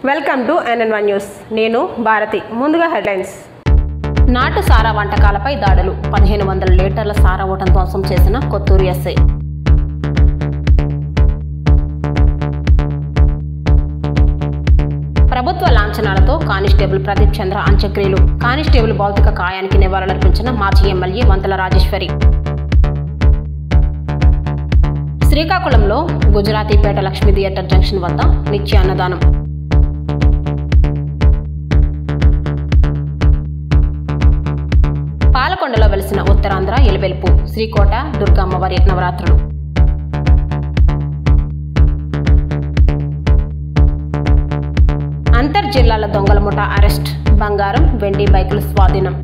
Welcome to NN1 news. నేను భారతి. ముందుగా headlines. నాటు సారా వంటకాలపై దాడులు. 1500 లీటర్ల సారా ఓటం ధ్వంసం చేసిన కొత్తూరు ఎస్ఐ. ప్రభుత్వ లాంఛనాలతో కానిస్టేబుల్ ప్రదీప్ చంద్ర అంత్యక్రియలు. కానిస్టేబుల్ భౌతిక కాయానికి నివాళులర్పించిన మాజీ ఎమ్మెల్యే వంతల రాజేశ్వరి. శ్రీకాకుళంలో గుజరాతీపేట లక్ష్మీ థియేటర్ జంక్షన్ వద్ద నిత్య అన్నదానం. పాలకొండలో వెలిసిన ఉత్తరాంధ్ర ఎలివెల్పు శ్రీకోట దుర్గమ్మవారి నవరాత్రులు. అంతర్జిల్లాల దొంగల ముఠా అరెస్ట్. బంగారం, వెండి బైకులు స్వాధీనం.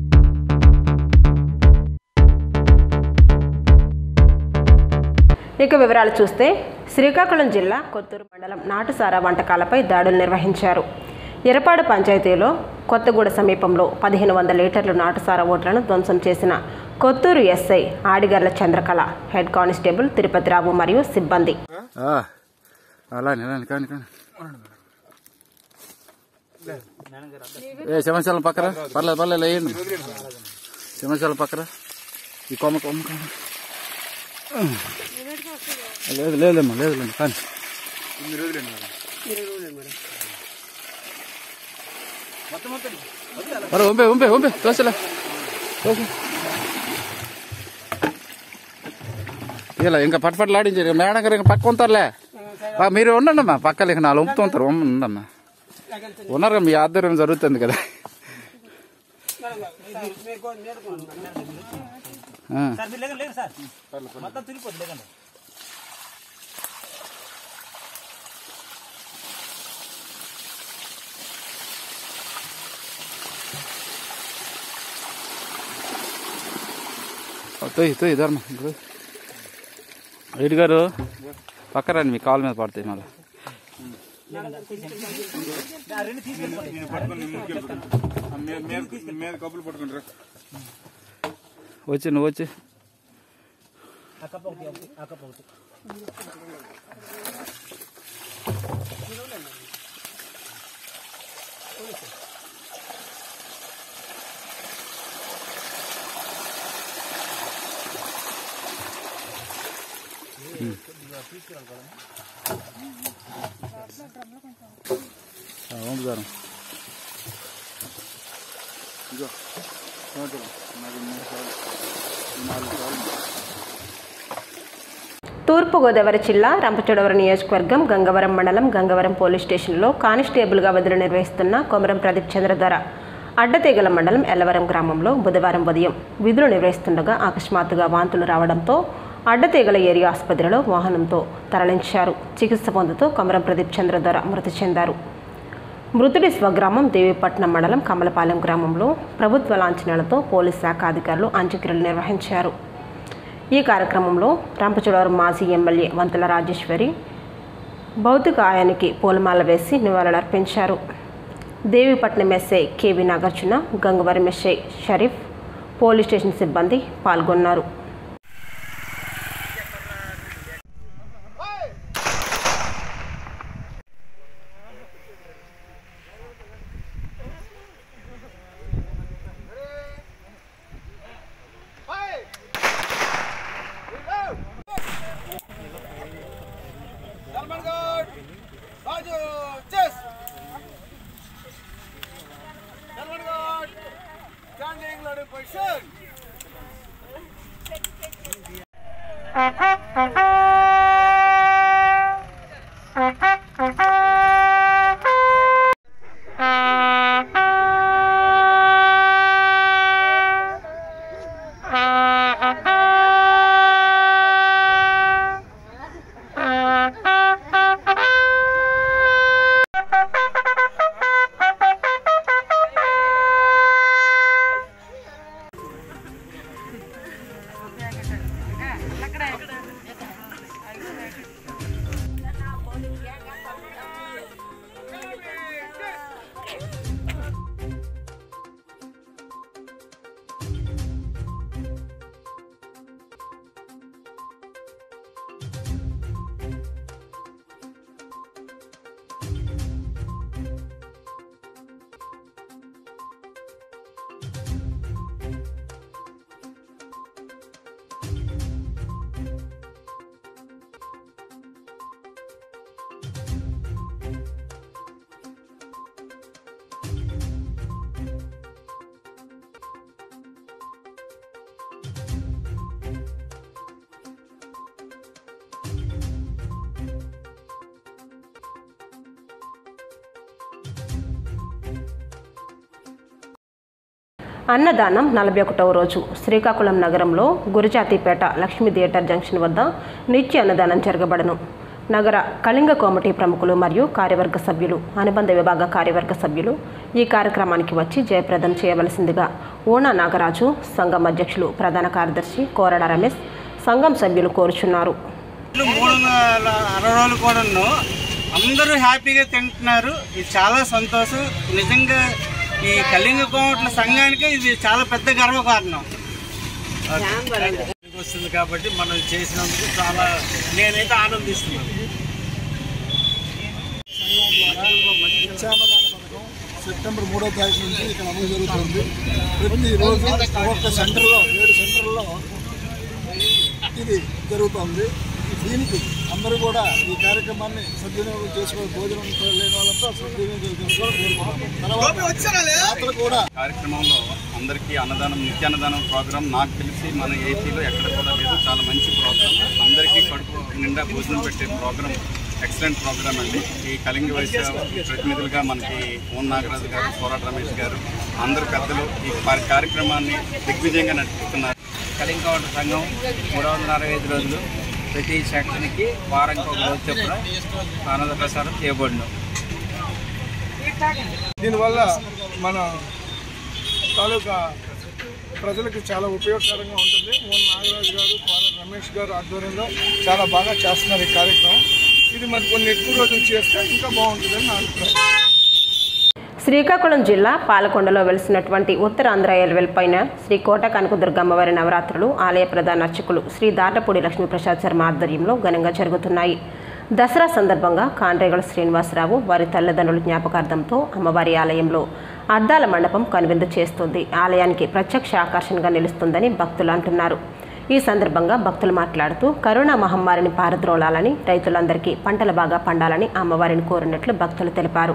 ఇక వివరాలు చూస్తే, శ్రీకాకుళం జిల్లా కొత్తూరు మండలం నాటుసారా వంటకాలపై దాడులు నిర్వహించారు. ఎరపాడు పంచాయతీలో కొత్తగూడ సమీపంలో 1500 లీటర్లు నాటుసారా ఓట్లను ధ్వంసం చేసిన Kothuru SI Adigarla Chandrakala, head constable Tirupatirao మరియు సిబ్బంది. సమస్యల పక్కన పర్లేదు వేయండి. సమస్యల పక్కన ఈ కొమ్మ లేదమ్మా లేదులేండి కానీ ఉంపే దోశలే ఇలా ఇంకా పట్టుపట్లాడించారు మేడం గారు. ఇంకా పక్క ఉంటారులే, మీరు ఉండండి అమ్మా. పక్కలు ఇక 4 ఉంపుతూ ఉంటారు. ఉండమ్మా, ఉన్నారు కదా, మీ ఆధ్వర్యం జరుగుతుంది కదా. తొయ్యి ధర్మ రెడ్డి గారు పక్క రండి, మీ కాలు మీద పడతాయి మళ్ళీ. నువ్వు వచ్చి సారం తూర్పుగోదావరి జిల్లా రంపచోడవరం నియోజకవర్గం గంగవరం మండలం గంగవరం పోలీస్ స్టేషన్లో కానిస్టేబుల్గా విధులు నిర్వహిస్తున్న కొమరం ప్రదీప్ చంద్ర ధర అడ్డతీగల మండలం ఎల్లవరం గ్రామంలో బుధవారం ఉదయం విధులు నిర్వహిస్తుండగా అకస్మాత్తుగా వాంతులు రావడంతో అడ్డతీగల ఏరియా ఆసుపత్రిలో వాహనంతో తరలించారు. చికిత్స పొందుతూ కొమరం ప్రదీప్ చంద్ర ధర మృతి చెందారు. మృతుడి స్వగ్రామం దేవీపట్నం మండలం కమలపాలెం గ్రామంలో ప్రభుత్వ లాంఛనాలతో పోలీస్ శాఖ అధికారులు అంత్యక్రియలు నిర్వహించారు. ఈ కార్యక్రమంలో రంపచోడవరం మాజీ ఎమ్మెల్యే వంతల రాజేశ్వరి భౌతిక కాయానికి పూలమాల వేసి నివాళులర్పించారు. Devipatnam SI KV Nagarjuna, Gangavaram SI Sharif, police station సిబ్బంది పాల్గొన్నారు. అన్నదానం 41వ రోజు శ్రీకాకుళం నగరంలో గురజాతిపేట లక్ష్మీ థియేటర్ జంక్షన్ వద్ద నిత్య అన్నదానం జరగబడను. నగర కళింగ కమిటీ ప్రముఖులు మరియు కార్యవర్గ సభ్యులు, అనుబంధ విభాగ కార్యవర్గ సభ్యులు ఈ కార్యక్రమానికి వచ్చి జయప్రదం చేయవలసిందిగా ఓనా నాగరాజు, సంఘం అధ్యక్షులు ప్రధాన కార్యదర్శి కోరడ రమేష్, సంఘం సభ్యులు కోరుచున్నారు. 360 రోజులు కూడా అందరూ హ్యాపీగా తింటున్నారు. ఇది చాలా సంతోషం. నిజంగా ఈ కళింగ కోమట్ల సంఘానికి ఇది చాలా పెద్ద గర్వకారణం వస్తుంది. కాబట్టి మనం చేసినందుకు చాలా నేనైతే ఆనందిస్తున్నాను. సెప్టెంబర్ 3వ తారీఖు నుంచి ఇక్కడ అమలు జరుగుతుంది. ప్రతిరోజు ఒక్కొక్క సెంటర్లో 7 సెంటర్లో ఇది జరుగుతుంది. దీనికి అందరూ కూడా ఈ కార్యక్రమాన్ని సద్వినియోగం చేసుకోవాలి. భోజనం లేని వాళ్ళంతా సద్వినియోగం చేసుకోవాలి. కూడా కార్యక్రమంలో అందరికీ అన్నదానం, నిత్య అన్నదానం ప్రోగ్రాం నాకు తెలిసి మన ఏపీలో ఎక్కడ కూడా లేదు. చాలా మంచి ప్రోగ్రాం, అందరికీ కడుపు నిండా భోజనం పెట్టే ప్రోగ్రాం, ఎక్సలెంట్ ప్రోగ్రాం అండి. ఈ కళింగ వైశ్య ప్రతినిధులుగా మనకి ఓన్ నాగరాజు గారు, కోరట రమేష్ గారు, అందరు పెద్దలు ఈ కార్యక్రమాన్ని దిగ్విజయంగా నడుపుతున్నారు. కళింగ కోమట్ల సంఘం 365 రోజులు ప్రతి సెక్షన్కి వారానికి ఒక రోజు చొప్పున ఆనంద ప్రసారం చేయబడిన. దీనివల్ల మన తాలూకా ప్రజలకు చాలా ఉపయోగకరంగా ఉంటుంది. ఓన్ నాగరాజు గారు, కోరట రమేష్ గారు ఆధ్వర్యంలో చాలా బాగా చేస్తున్నారు ఈ కార్యక్రమం. ఇది మరి కొన్ని ఎక్కువ రోజులు చేస్తే ఇంకా బాగుంటుందని నా అభిప్రాయం. శ్రీకాకుళం జిల్లా పాలకొండలో వెలిసినటువంటి ఉత్తరాంధ్ర ఎల్వెల్ పైన శ్రీ కోట కనకదుర్గమ్మవారి నవరాత్రులు ఆలయ ప్రధాన అర్చకులు శ్రీ దాటపూడి లక్ష్మీప్రసాద్ శర్మ ఆధ్వర్యంలో ఘనంగా జరుగుతున్నాయి. దసరా సందర్భంగా కాండ్రేగల శ్రీనివాసరావు వారి తల్లిదండ్రుల జ్ఞాపకార్థంతో అమ్మవారి ఆలయంలో అద్దాల మండపం కనువిందు చేస్తుంది. ఆలయానికి ప్రత్యక్ష ఆకర్షణగా నిలుస్తుందని భక్తులు అంటున్నారు. ఈ సందర్భంగా భక్తులు మాట్లాడుతూ కరోనా మహమ్మారిని పారద్రోలాలని, రైతులందరికీ పంటలు బాగా పండాలని అమ్మవారిని కోరినట్లు భక్తులు తెలిపారు.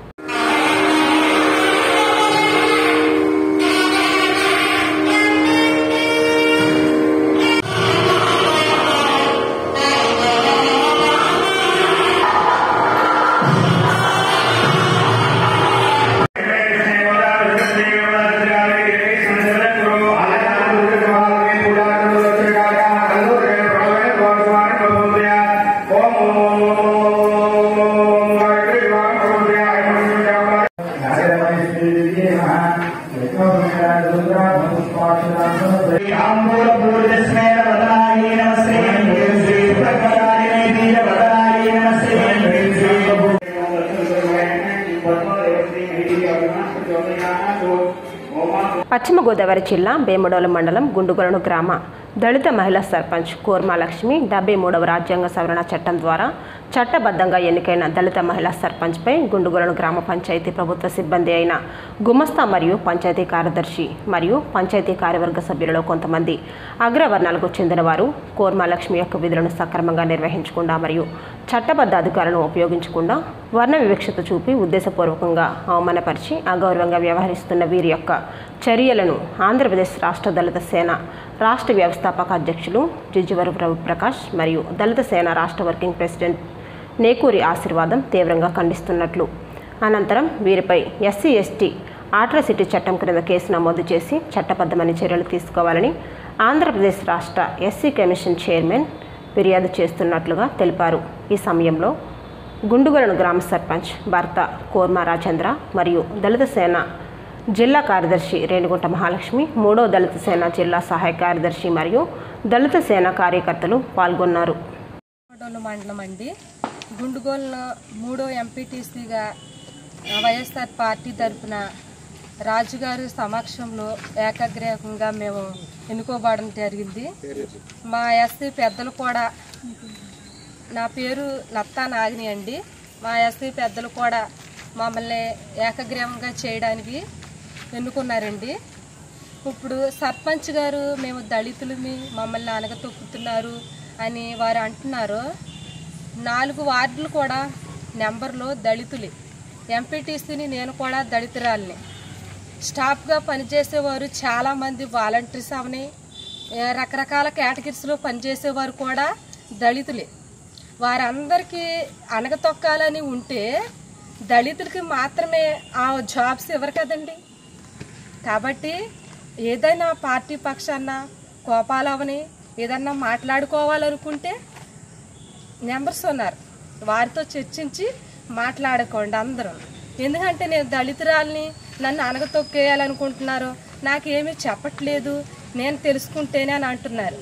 పశ్చిమ గోదావరి జిల్లా వేముడోలు మండలం గుండుగొలను గ్రామ దళిత మహిళా సర్పంచ్ కూర్మాలక్ష్మి 73వ రాజ్యాంగ సవరణ చట్టం ద్వారా చట్టబద్ధంగా ఎన్నికైన దళిత మహిళా సర్పంచ్పై గుండుగొలను గ్రామ పంచాయతీ ప్రభుత్వ సిబ్బంది అయిన గుమస్తా మరియు పంచాయతీ కార్యదర్శి మరియు పంచాయతీ కార్యవర్గ సభ్యులలో కొంతమంది అగ్రవర్ణాలకు చెందిన వారు కూర్మాలక్ష్మి యొక్క విధులను సక్రమంగా నిర్వహించకుండా మరియు చట్టబద్ధ అధికారులను ఉపయోగించకుండా వర్ణ వివక్షత చూపి ఉద్దేశపూర్వకంగా అవమానపరిచి అగౌరవంగా వ్యవహరిస్తున్న వీరి యొక్క చర్యలను ఆంధ్రప్రదేశ్ రాష్ట్ర దళిత సేన రాష్ట్ర వ్యవస్థాపక అధ్యక్షులు జిజ్జివరు రవిప్రకాష్ మరియు దళిత సేన రాష్ట్ర వర్కింగ్ ప్రెసిడెంట్ నేకూరి ఆశీర్వాదం తీవ్రంగా ఖండిస్తున్నట్లు, అనంతరం వీరిపై ఎస్సీ ఎస్టీ ఆట్రాసిటీ చట్టం క్రింద కేసు నమోదు చేసి చట్టబద్ధమైన చర్యలు తీసుకోవాలని ఆంధ్రప్రదేశ్ రాష్ట్ర ఎస్సీ కమిషన్ చైర్మన్ ఫిర్యాదు చేస్తున్నట్లుగా తెలిపారు. ఈ సమయంలో గుండుగొలను గ్రామ సర్పంచ్ భర్త కోర్మా రాజేంద్ర మరియు దళిత సేన జిల్లా కార్యదర్శి రేణుగుంట మహాలక్ష్మి, 3వ దళిత సేన జిల్లా సహాయ కార్యదర్శి మరియు దళిత సేన కార్యకర్తలు పాల్గొన్నారు. మండలం అండి, గుండుగోలు 3వ ఎంపీటీసీగా వైఎస్ఆర్ పార్టీ తరఫున రాజుగారి సమక్షంలో ఏకగ్రీవంగా మేము ఎన్నుకోబడడం జరిగింది. మా ఎస్సీ పెద్దలు కూడా, నా పేరు లత్తా నాగిని అండి, మా ఎస్సీ పెద్దలు కూడా మమ్మల్ని ఏకగ్రీవంగా చేయడానికి ఎన్నుకున్నారండి. ఇప్పుడు సర్పంచ్ గారు మేము దళితులమి, మమ్మల్ని అనగతొక్కుతున్నారు అని వారు అంటున్నారు. 4 వార్డులు కూడా నెంబర్లో దళితులే. ఎంపీటీసీని నేను కూడా దళితురాలిని. స్టాఫ్గా పనిచేసేవారు చాలామంది వాలంటీర్స్ అవని, రకరకాల కేటగిరీస్లో పనిచేసేవారు కూడా దళితులే. వారందరికీ అనగతొక్కాలని ఉంటే దళితులకి మాత్రమే ఆ జాబ్స్ ఇవ్వరు కదండి. కాబట్టి ఏదైనా పార్టీ పక్షాన కోపాలవని ఏదన్నా మాట్లాడుకోవాలనుకుంటే నెంబర్స్ ఉన్నారు, వారితో చర్చించి మాట్లాడుకోండి అందరూ. ఎందుకంటే నేను దళితురాల్ని, నన్ను అనగతొక్కేయాలనుకుంటున్నారు, నాకేమీ చెప్పట్లేదు, నేను తెలుసుకుంటేనే అని అంటున్నారు.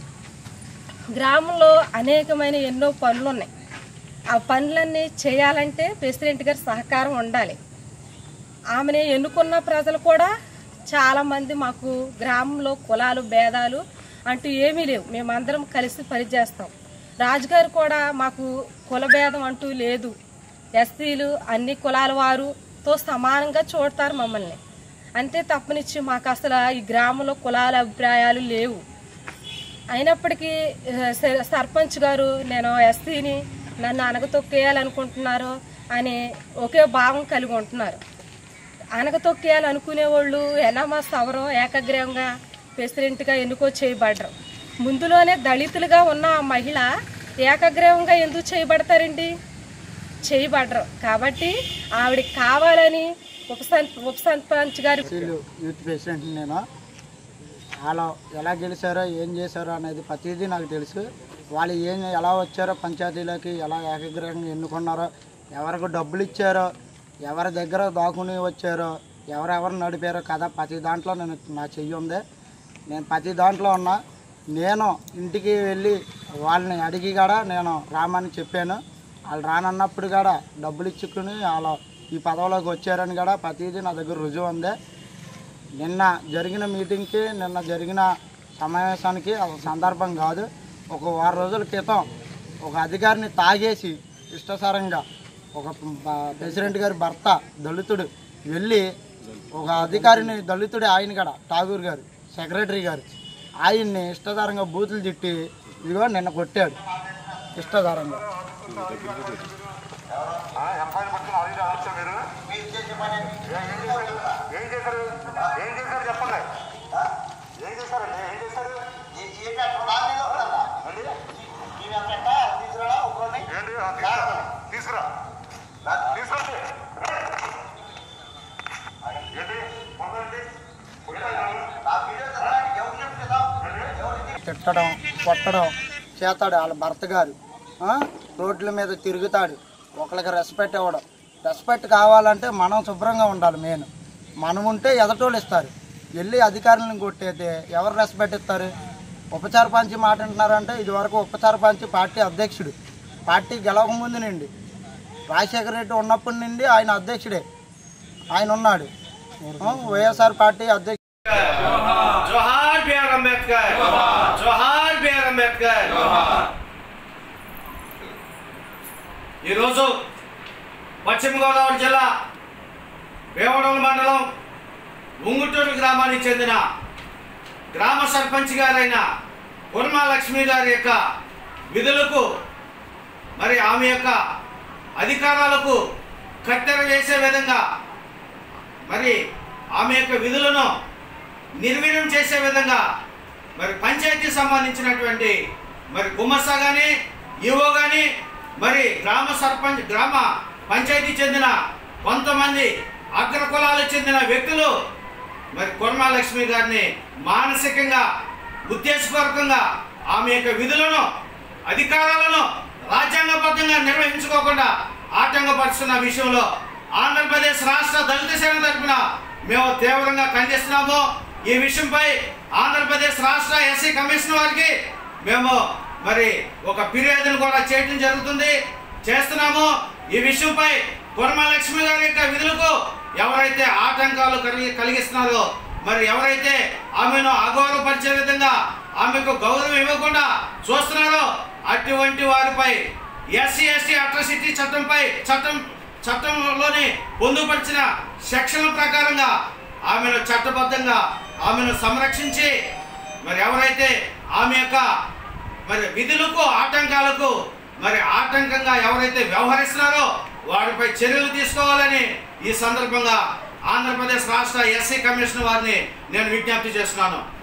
గ్రామంలో అనేకమైన ఎన్నో పనులు ఉన్నాయి. ఆ పనులన్నీ చేయాలంటే ప్రెసిడెంట్ గారి సహకారం ఉండాలి. ఆమెని ఎన్నుకున్న ప్రజలు కూడా చాలామంది, మాకు గ్రామంలో కులాలు భేదాలు అంటూ ఏమీ లేవు, మేమందరం కలిసి పనిచేస్తాం. రాజుగారు కూడా మాకు కుల భేదం అంటూ లేదు, ఎస్సీలు అన్ని కులాల వారుతో సమానంగా చూడతారు మమ్మల్ని. అంతే తప్పనిచ్చి మాకు అసలు ఈ గ్రామంలో కులాల అభిప్రాయాలు లేవు. అయినప్పటికీ సర్పంచ్ గారు నేను ఎస్సీని, నన్ను అనగతొక్కేయాలనుకుంటున్నారు అని ఒకే భావం కలిగి ఉంటున్నారు. అనగతొక్కేయాలనుకునే వాళ్ళు ఎనామస్ ఎవరో ఏకగ్రీవంగా ప్రెసిడెంట్గా ఎన్నుకో చేయబడ్డరు. ముందులోనే దళితులుగా ఉన్న ఆ మహిళ ఏకగ్రీవంగా ఎందుకు చేయబడతారండి? చేయబడ్డరు. కాబట్టి ఆవిడకి కావాలని ఉప సర్పంచ్ గారు యూత్ ప్రెసిడెంట్ నేను. వాళ్ళు ఎలా గెలిచారో ఏం చేశారో అనేది ప్రతిదీ నాకు తెలుసు. వాళ్ళు ఎలా వచ్చారో పంచాయతీలోకి, ఎలా ఏకగ్రీవంగా ఎన్నుకున్నారో, ఎవరికి డబ్బులు ఇచ్చారో, ఎవరి దగ్గర దాక్కుని వచ్చారో, ఎవరెవరు నడిపారో కదా, ప్రతి దాంట్లో నా చెయ్యి ఉంది. నేను ప్రతి దాంట్లో ఉన్నా. నేను ఇంటికి వెళ్ళి వాళ్ళని అడిగి కూడా నేను రామని చెప్పాను. వాళ్ళు రానన్నప్పుడు కూడా డబ్బులు ఇచ్చుకుని వాళ్ళు ఈ పదవిలోకి వచ్చారని కూడా ప్రతిదీ నా దగ్గర రుజువు ఉంది. నిన్న జరిగిన మీటింగ్కి, నిన్న జరిగిన సమావేశానికి ఒక సందర్భం కాదు. ఒక వారం రోజుల క్రితం ఒక అధికారిని తాగేసి ఇష్టసారంగా ఒక ప్రెసిడెంట్ గారి భర్త దళితుడు వెళ్ళి ఒక అధికారిని, దళితుడు ఆయన కూడా ఠాగూర్ గారు సెక్రటరీ గారు, ఆయన్ని ఇష్టసారంగా బూతులు తిట్టి ఇదిగో నిన్న కొట్టాడు ఇష్టసారంగా. తిట్టడం, కొట్టడం చేస్తాడు వాళ్ళ భర్త గారు. రోడ్ల మీద తిరుగుతాడు, ఒకరికి రెస్పెక్ట్ ఇవ్వడం. రెస్పెక్ట్ కావాలంటే మనం శుభ్రంగా ఉండాలి. మనం ఉంటే ఎదటోళ్ళు ఇస్తారు. వెళ్ళి అధికారులను కొట్టేస్తే ఎవరు రెస్పెక్ట్ ఇస్తారు? ఉపసర్పంచ్ మాట అంటున్నారంటే ఇదివరకు ఉపసర్పంచ్ పార్టీ అధ్యక్షుడు, పార్టీ గెలవక ముందు నుండి రాజశేఖర రెడ్డి ఉన్నప్పటి నుండి ఆయన అధ్యక్షుడే, ఆయన ఉన్నాడు. వైఎస్ఆర్ పార్టీ అధ్యక్షుడు. జోహార్ బిఆర్ అంబేద్కర్, జోహార్ బిఆర్ అంబేద్కర్. ఈరోజు పశ్చిమ గోదావరి జిల్లా వేవడోలు మండలం ఉంగుటూరు గ్రామానికి చెందిన గ్రామ సర్పంచ్ గారైన కుర్మా లక్ష్మి గారి యొక్క విధులకు, మరి ఆమె యొక్క అధికారాలకు కత్తెర వేసే విధంగా, మరి ఆమె యొక్క విధులను నిర్వీర్యం చేసే విధంగా మరి పంచాయతీ సంబంధించినటువంటి మరి గుమస్తా కానీ, ఈవో కానీ, మరి గ్రామ పంచాయతీ చెందిన కొంతమంది అగ్ర కులాలకు చెందిన వ్యక్తులు మరి కుర్మా లక్ష్మి గారిని మానసికంగా, ఉద్దేశపూర్వకంగా ఆమె యొక్క విధులను, అధికారాలను రాజ్యాంగబద్ధంగా నిర్వహించుకోకుండా ఆటంకపరుస్తున్న విషయంలో ఆంధ్రప్రదేశ్ రాష్ట్ర దళిత సేన తరఫున మేము తీవ్రంగా ఖండిస్తున్నాము. ఈ విషయంపై ఆంధ్రప్రదేశ్ రాష్ట్ర ఎస్సీ కమిషన్ వారికి మేము మరి ఒక ఫిర్యాదును కూడా చేయడం చేస్తున్నాము. ఈ విషయంపై కుర్మా లక్ష్మి గారి యొక్క విధులకు ఎవరైతే ఆటంకాలు కలిగిస్తున్నారో, మరి ఎవరైతే ఆమెను అగౌరవపరిచే విధంగా ఆమెకు గౌరవం ఇవ్వకుండా చూస్తున్నారో అటువంటి వారిపై ఎస్సీ అట్రాసిటీ చట్టంలోని పొందుపరిచిన సెక్షన్ల ప్రకారంగా ఆమెను చట్టబద్ధంగా ఆమెను సంరక్షించి, మరి ఎవరైతే ఆమె యొక్క మరి విధులకు ఆటంకాలకు మరి ఆటంకంగా ఎవరైతే వ్యవహరిస్తున్నారో వారిపై చర్యలు తీసుకోవాలని ఈ సందర్భంగా ఆంధ్రప్రదేశ్ రాష్ట్ర ఎస్సీ కమిషన్ వారిని నేను విజ్ఞప్తి చేస్తున్నాను.